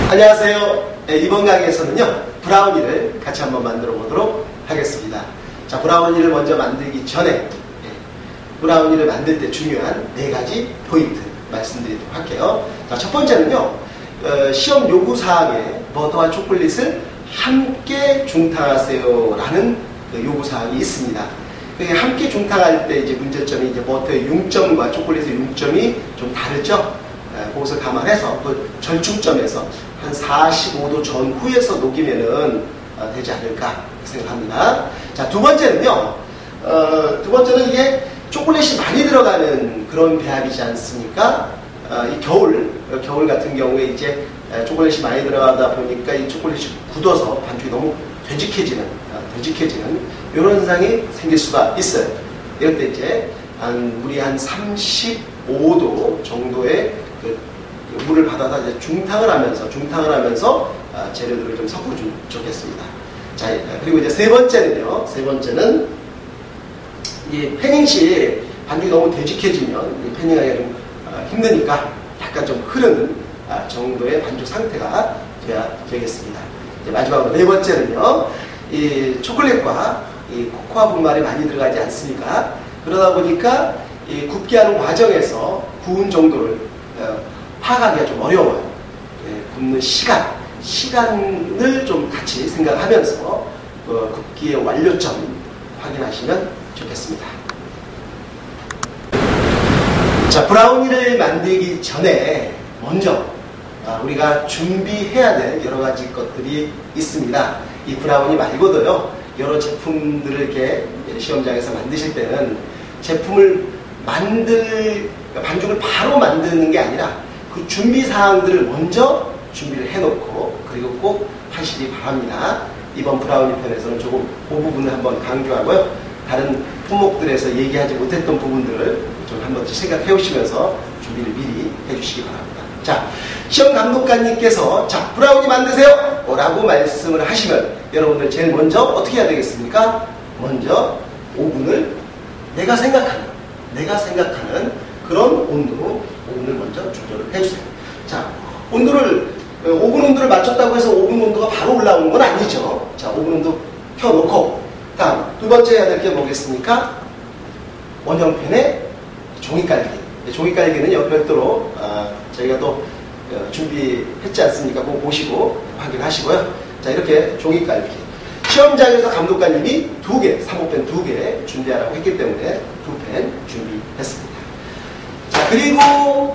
안녕하세요. 이번 강의에서는요, 브라우니를 같이 한번 만들어 보도록 하겠습니다. 자, 브라우니를 먼저 만들기 전에 브라우니를 만들 때 중요한 4가지 포인트 말씀드리도록 할게요. 자, 첫 번째는요, 시험 요구사항에 버터와 초콜릿을 함께 중탕하세요 라는 요구사항이 있습니다. 함께 중탕할 때 이제 문제점이 이제 버터의 융점과 초콜릿의 융점이 좀 다르죠. 그것을 감안해서 또 절충점에서 한 45도 전후에서 녹이면은 되지 않을까 생각합니다. 자, 두 번째는요, 두 번째는 이게 초콜릿이 많이 들어가는 그런 배합이지 않습니까? 이 겨울 같은 경우에 이제 초콜릿이 많이 들어가다 보니까 이 초콜릿이 굳어서 반죽이 너무 되직해지는 이런 현상이 생길 수가 있어요. 이럴 때 이제 물이 한 35도 정도의 물을 받아서 이제 중탕을 하면서 재료들을 좀 섞어주면 좋겠습니다. 자, 그리고 이제 세 번째는 이 패닝 시 반죽이 너무 되직해지면 이 패닝하기가 좀 힘드니까 약간 좀 흐르는 정도의 반죽 상태가 돼야 되겠습니다. 이제 마지막으로 네 번째는요, 이 초콜릿과 이 코코아 분말이 많이 들어가지 않습니까? 그러다 보니까 이 굽게 하는 과정에서 구운 정도를 파악하기가 좀 어려워요. 굽는 시간을 좀 같이 생각하면서 굽기의 완료점 확인하시면 좋겠습니다. 자, 브라우니를 만들기 전에 먼저 우리가 준비해야 될 여러 가지 것들이 있습니다. 이 브라우니 말고도요, 여러 제품들을 이렇게 시험장에서 만드실 때는 제품을 반죽을 바로 만드는 게 아니라 그 준비 사항들을 먼저 준비를 해놓고 그리고 꼭 하시기 바랍니다. 이번 브라우니 편에서는 조금 그 부분을 한번 강조하고요. 다른 품목들에서 얘기하지 못했던 부분들을 좀 한 번씩 생각해 오시면서 준비를 미리 해주시기 바랍니다. 자, 시험 감독관님께서 자, 브라우니 만드세요! 라고 말씀을 하시면 여러분들 제일 먼저 어떻게 해야 되겠습니까? 먼저 오븐을 내가 생각하는 그런 온도로 오븐을 먼저 조절을 해주세요. 자, 오븐 온도를 맞췄다고 해서 오븐 온도가 바로 올라오는 건 아니죠. 자, 오븐 온도 켜놓고 다음 두 번째 해야 될 게 뭐겠습니까? 원형팬에 종이 깔기. 종이 깔기는 별도로 저희가 또 준비했지 않습니까? 그거 보시고 확인하시고요. 자, 이렇게 종이 깔기. 시험장에서 감독관님이 2개, 사모팬 2개 준비하라고 했기 때문에 2팬 준비했습니다. 자, 그리고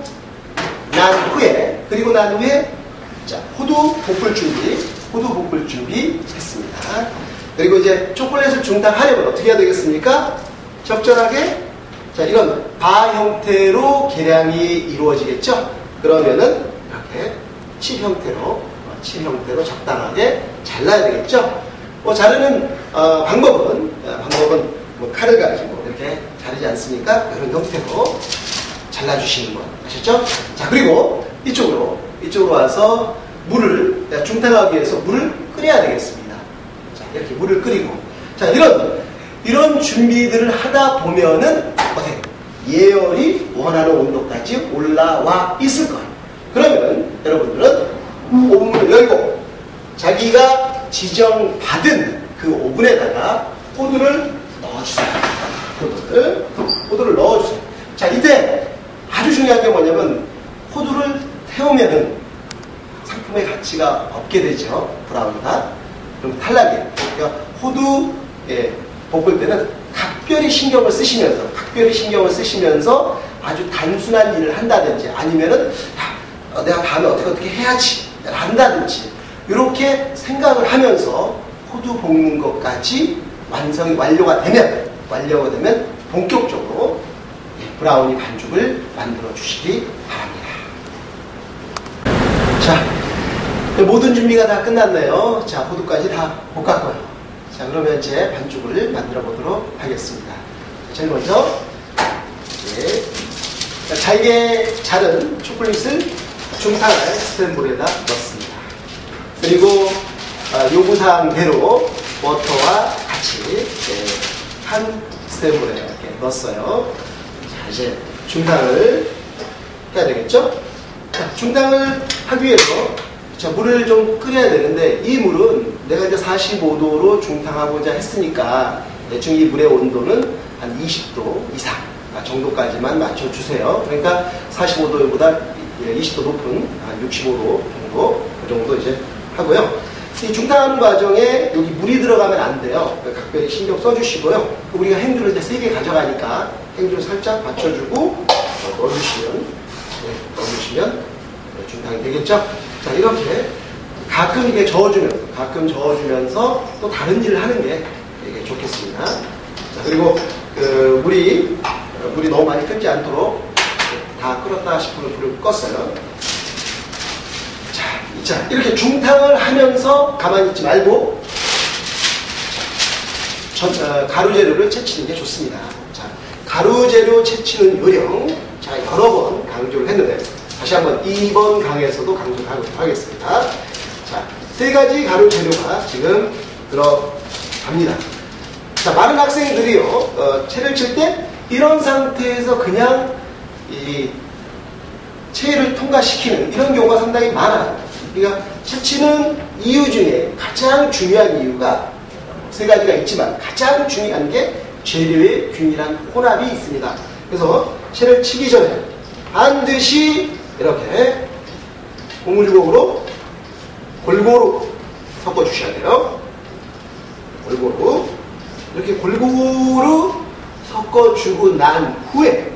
난 후에 자, 호두 볶을 준비했습니다. 그리고 이제 초콜릿을 중탕하려면 어떻게 해야 되겠습니까? 적절하게 자, 이런 바 형태로 계량이 이루어지겠죠? 그러면은 이렇게 칠 형태로 적당하게 잘라야 되겠죠? 자르는 방법은 뭐 칼을 가지고 이렇게 자르지 않습니까? 이런 형태로 잘라주시는 거 아셨죠? 자, 그리고 이쪽으로 와서 물을 중탕하기 위해서 물을 끓여야 되겠습니다. 자, 이렇게 물을 끓이고 자, 이런 준비들을 하다 보면은 어떻게 예열이 원하는 온도까지 올라와 있을 거예요. 그러면 여러분들은 오븐을 열고 자기가 지정받은 그 오븐에다가 호두를 넣어주세요. 호두를 넣어주세요. 자, 이때 아주 중요한 게 뭐냐면 호두를 태우면은 상품의 가치가 없게 되죠. 브라우니가. 그럼 탈락이에요. 그러니까 호두 볶을 때는 각별히 신경을 쓰시면서 아주 단순한 일을 한다든지 아니면은 내가 다음에 어떻게 해야지 한다든지 이렇게 생각을 하면서 호두 볶는 것까지 완료가 되면 본격적으로 브라우니 반죽을 만들어 주시기 바랍니다. 자, 모든 준비가 다 끝났네요. 자, 호두까지 다 볶았고요. 자, 그러면 이제 반죽을 만들어 보도록 하겠습니다. 제일 먼저 잘게 자른 초콜릿을 중탕할 스탠볼에다 넣습니다. 그리고 요구사항대로 버터와 같이 한 스탠볼에 이렇게 넣었어요. 자, 이제 중탕을 해야 되겠죠? 자, 중탕을 하기 위해서 자, 물을 좀 끓여야 되는데 이 물은 내가 이제 45도로 중탕하고자 했으니까 대충 이 물의 온도는 한 20도 이상 정도까지만 맞춰주세요. 그러니까 45도보다 20도 높은 한 65도 정도, 그 정도 이제 하고요. 이 중탕하는 과정에 여기 물이 들어가면 안 돼요. 각별히 신경 써주시고요. 우리가 행주를 이제 3개 가져가니까 행주를 살짝 받쳐주고 넣어주시면 중탕이 되겠죠. 자, 이렇게 가끔 이게 저어주면서 또 다른 일을 하는 게 되게 좋겠습니다. 자, 그리고 그 물이 너무 많이 끓지 않도록 다 끓었다 싶으면 불을 껐어요. 자, 이렇게 중탕을 하면서 가만히 있지 말고 가루재료를 채치는 게 좋습니다. 자, 가루재료 채치는 요령, 자, 여러 번 강조를 했는데 다시 한번 이번 강에서도 강조를 하겠습니다. 자, 3가지 가루재료가 지금 들어갑니다. 자, 많은 학생들이요, 채를 칠 때 이런 상태에서 그냥 이 채를 통과시키는 이런 경우가 상당히 많아요. 그러니까 채치는 이유 중에 가장 중요한 이유가 3가지가 있지만 가장 중요한 게 재료의 균일한 혼합이 있습니다. 그래서 채를 치기 전에 반드시 이렇게 고무주걱으로 골고루 섞어주셔야 돼요. 골고루 이렇게 골고루 섞어주고 난 후에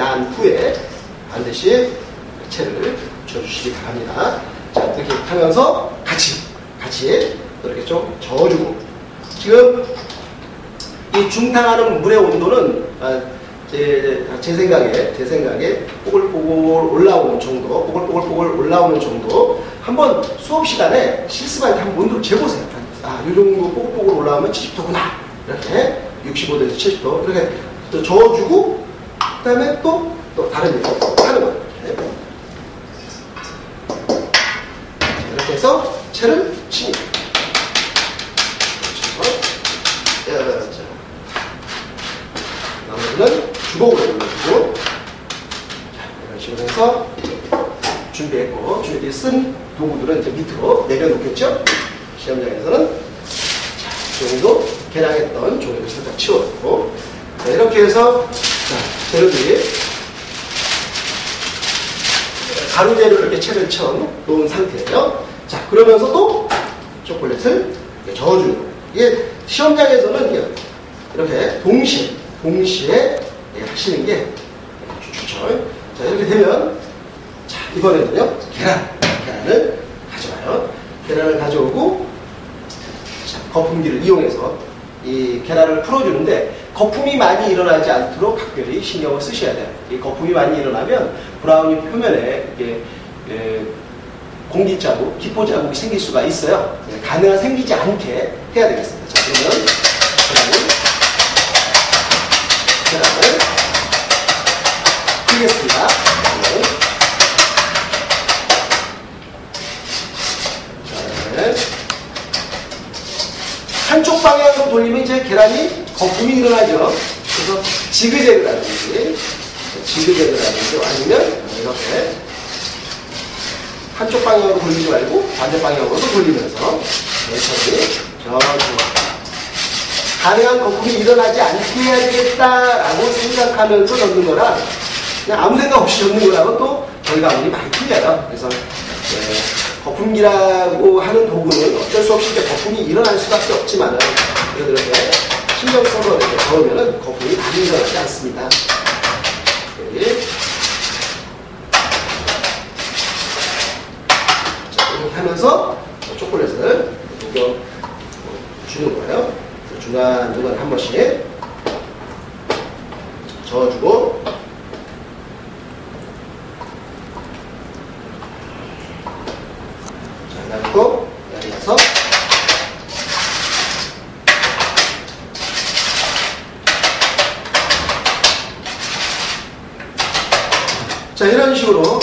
반드시 채를 쳐주시기 바랍니다. 자, 이렇게 하면서 같이 이렇게 좀 저어주고, 지금 이 중탕하는 물의 온도는 제 생각에 뽀글뽀글 올라오는 정도, 한번 수업 시간에 실습할 때 한번 온도를 재보세요. 이 정도 뽀글뽀글 올라오면 70도구나. 이렇게 65도에서 70도 이렇게 저어주고, 그 다음에 또 다른 일 하는 거예요. 이렇게 해서 채를 칩니다. 나머지는 주걱으로 올려주고, 이런 식으로 해서 준비했고, 쓴 도구들은 이제 밑으로 내려놓겠죠? 시험장에서는 이 정도 개량했던 종이를 살짝 치워놓고, 이렇게 해서 재료들이 가루재료를 이렇게 채를 쳐 놓은 상태예요. 자, 그러면서 또 초콜릿을 저어주는 거예요. 이게 시험장에서는 이렇게 동시에 하시는 게 좋죠. 자, 이렇게 되면, 자, 이번에는요, 계란을 가져와요. 계란을 가져오고, 자, 거품기를 이용해서 이 계란을 풀어주는데, 거품이 많이 일어나지 않도록 각별히 신경을 쓰셔야 돼요. 이 거품이 많이 일어나면 브라우니 표면에 이렇게 공기 자국, 기포 자국이 생길 수가 있어요. 가능한 생기지 않게 해야 되겠습니다. 자, 그러면 계란을 풀겠습니다. 자, 한쪽 방향으로 돌리면 이제 계란이 거품이 일어나죠. 그래서 지그재그라든지 아니면 이렇게 한쪽 방향으로 돌리지 말고 반대 방향으로도 돌리면서 천천히 가능한 거품이 일어나지 않게 해야 되겠다라고 생각하면서 넣는 거랑 그냥 아무 생각 없이 넣는 거랑은 또 결과물이 많이 틀려요. 그래서 거품기라고 하는 도구는 어쩔 수 없이 이제 거품이 일어날 수밖에 없지만은 그래도 이렇게 신경 써서 이렇게 저으면은 거품이 많이 일어나지 않습니다. 자, 이렇게 하면서 초콜릿을 녹여 주는 거예요. 중간중간 한 번씩 저어주고, 자, 그리고 내려서 자, 이런 식으로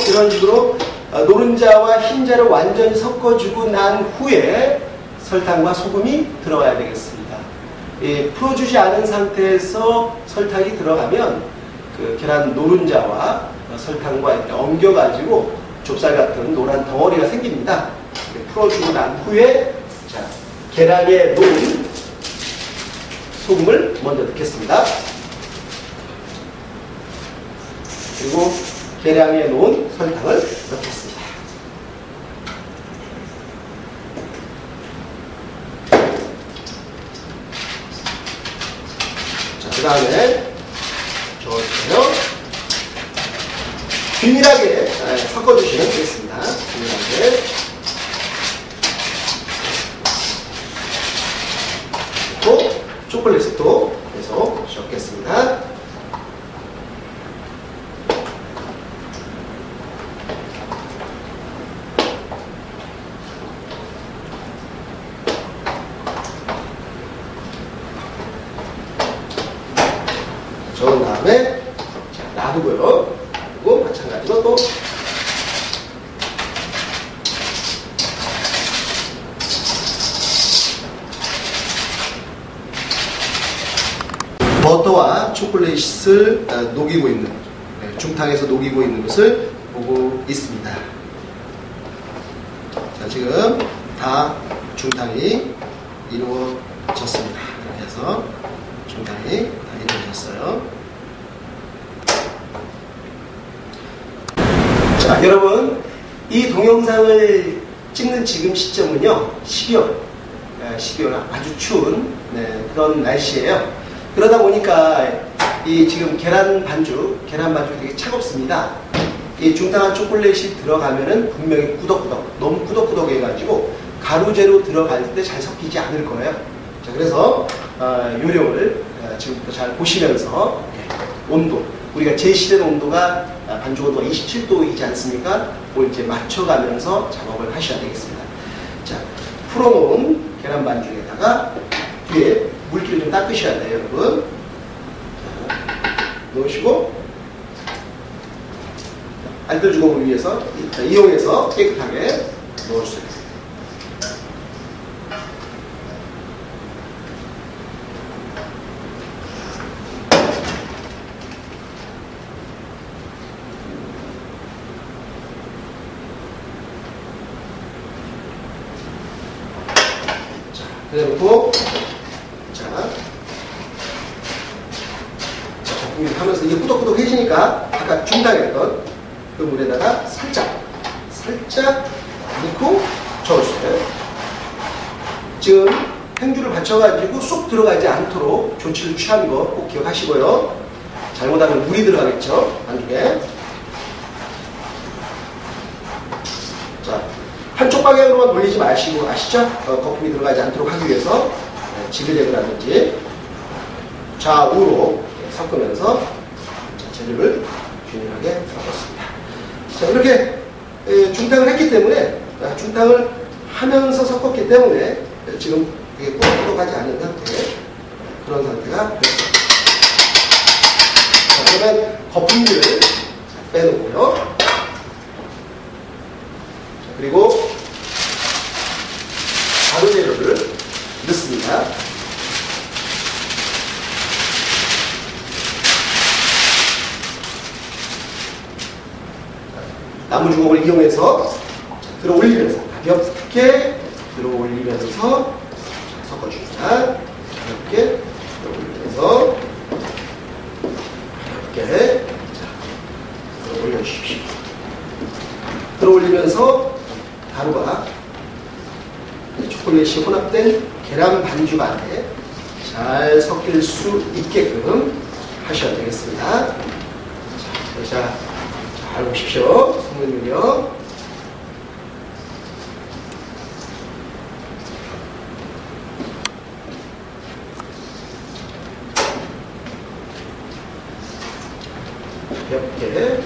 노른자와 흰자를 완전히 섞어주고 난 후에 설탕과 소금이 들어가야 되겠습니다. 풀어주지 않은 상태에서 설탕이 들어가면 그 계란 노른자와 설탕과 이렇게 엉겨가지고 좁쌀 같은 노란 덩어리가 생깁니다. 풀어주고 난 후에 자, 계량에 놓은 소금을 먼저 넣겠습니다. 그리고 계량에 놓은 설탕을 넣겠습니다. 자, 그 다음에 저어주세요. 균일하게 섞어주시면 되겠습니다. 균일하게. 또 초콜릿을 또 계속 섞겠습니다. 저은 다음에 자, 놔두고요. 그리고 마찬가지로 또 버터와 초콜릿을 녹이고 있는, 중탕에서 녹이고 있는 것을 보고 있습니다. 자, 지금 다 중탕이 이루어졌습니다. 이렇게 해서 중탕이 다 이루어졌어요. 자, 여러분, 이 동영상을 찍는 지금 시점은요, 12월 아주 추운 그런 날씨예요. 그러다 보니까 이 지금 계란 반죽이 되게 차갑습니다. 이 중탕한 초콜릿이 들어가면은 분명히 꾸덕꾸덕, 너무 꾸덕꾸덕 해가지고 가루재로 들어갈 때 잘 섞이지 않을 거예요. 자, 그래서 요령을 지금부터 잘 보시면서 온도, 우리가 제시된 온도가 반죽 온도가 27도이지 않습니까? 그걸 이제 맞춰가면서 작업을 하셔야 되겠습니다. 자, 풀어놓은 계란 반죽에다가 뒤에 물기를 좀 닦으셔야 돼요, 여러분. 자, 넣으시고 알뜰 주걱을 이용해서 깨끗하게 넣어주세요. 자, 그래놓고 하면서 이게 꾸덕꾸덕해지니까 아까 중탕했던 그 물에다가 살짝 넣고 저어주세요. 지금 행주를 받쳐가지고 쏙 들어가지 않도록 조치를 취하는 거 꼭 기억하시고요. 잘못하면 물이 들어가겠죠, 반죽에. 자, 한쪽 방향으로만 돌리지 마시고, 아시죠? 거품이 들어가지 않도록 하기 위해서 지그재그라든지 좌우로 섞으면서 재료를 균일하게 섞었습니다. 자, 이렇게 중탕을 했기 때문에, 중탕을 하면서 섞었기 때문에 지금 되게 꾸덕꾸덕하지 않은 상태, 그런 상태가 됐습니다. 자, 그러면 거품기를 빼놓고요. 자, 그리고 가루 재료를 넣습니다. 나무 주걱을 이용해서 들어올리면서 가볍게 들어올리면서 섞어줍니다. 가볍게 들어올리면서 가볍게 들어올려주십시오. 들어올리면서 가루가 초콜릿이 혼합된 계란 반죽 안에 잘 섞일 수 있게끔 하셔야 되겠습니다. 자, 잘 보십시오. 섞는 요령. 가볍게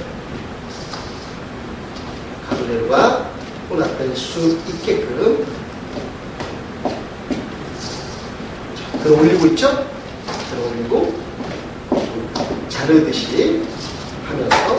가루재료가 혼합될 수 있게끔 들어올리고 있죠? 들어올리고 자르듯이 하면서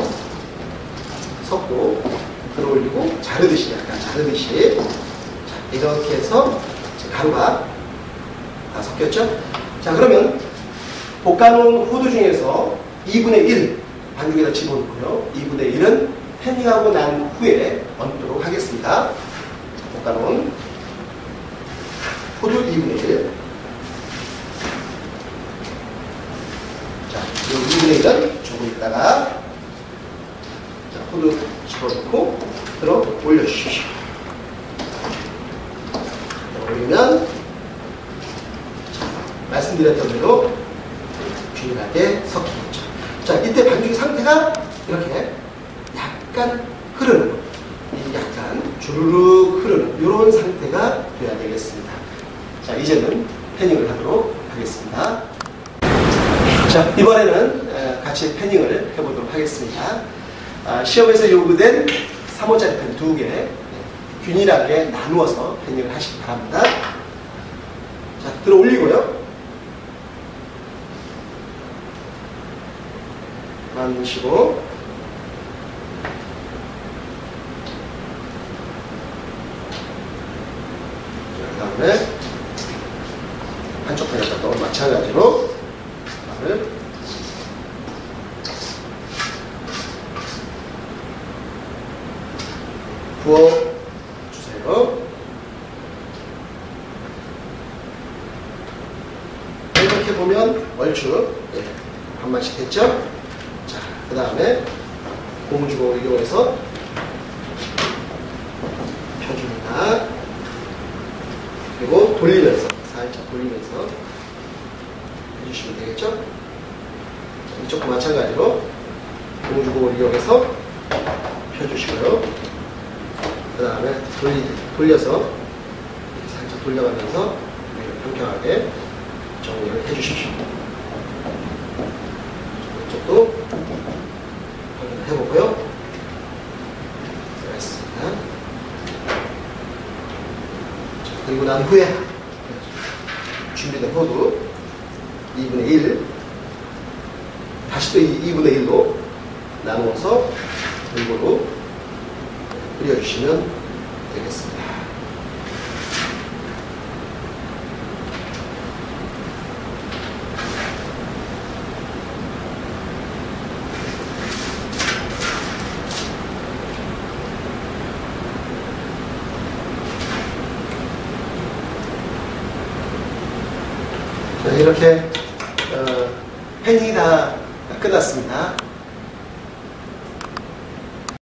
섞고 들어올리고 자르듯이, 약간 자르듯이. 자, 이렇게 해서 가루가 다 섞였죠? 자, 그러면 볶아놓은 호두 중에서 2분의 1 반죽에다 집어넣고요. 2분의 1은 패닝하고 난 후에 얹도록 하겠습니다. 자, 볶아놓은 호두 2분의 1. 자, 이 2분의 1은 조금 있다가 자, 호두 집어넣고 들어 올려주십시오. 올리면 자, 말씀드렸던 대로 균일하게 섞이겠죠. 자, 이때 반죽 상태가 이렇게 약간 흐르는, 약간 주르륵 흐르는 이런 상태가 돼야 되겠습니다. 자, 이제는 패닝을 하도록 하겠습니다. 자, 이번에는 같이 패닝을 해보도록 하겠습니다. 시험에서 요구된 3호짜리 펜 2개 균일하게 나누어서 패닝을 하시기 바랍니다. 자, 들어 올리고요. 만드시고 그 다음에 한쪽 편에다 또 마찬가지로 밥을 부어 주세요. 이렇게 보면 얼추 반만씩 됐죠? 자, 그 다음에 고무주걱을 이용해서 펴줍니다. 그리고 돌리면서, 살짝 돌리면서 해주시면 되겠죠? 자, 이쪽도 마찬가지로 고무주걱을 이용해서 펴주시고요. 그 다음에 돌려서 이렇게 살짝 돌려가면서 평평하게 정리를 해주십시오. 이쪽도 확인을 해보고요. 됐습니다. 자, 그리고 난 후에 준비된 호두 2분의 1 다시 또 2분의 1로 나누어서 골고루 뿌려주시면 되겠습니다. 자, 이렇게 패닝이 다 끝났습니다.